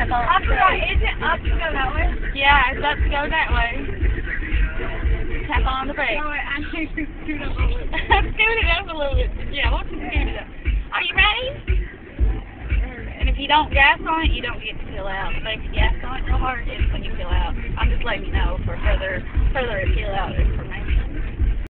tap on I the forgot, brake. is it up to go that way? Yeah, it's up to go that way. Tap on the brake. Oh, wait, I need to scoot up a little bit. Scoot it up a little bit. Yeah, why don't you scoot it up? Are you ready? And if you don't gas on it, you don't get to peel out. But if you gas on it real hard, it's when you peel out. I'm just letting you know for further peel out information.